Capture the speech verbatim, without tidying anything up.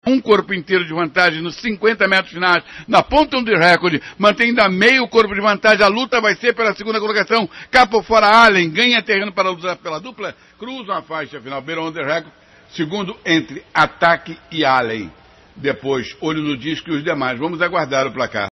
um corpo inteiro de vantagem nos cinquenta metros finais, na ponta do recorde, mantém ainda meio corpo de vantagem, a luta vai ser pela segunda colocação, cá por fora Allen, ganha terreno para lutar pela dupla, cruzam a faixa final, beiram o recorde, segundo entre Ataque e Allen. Depois, olho no disco e os demais, vamos aguardar o placar.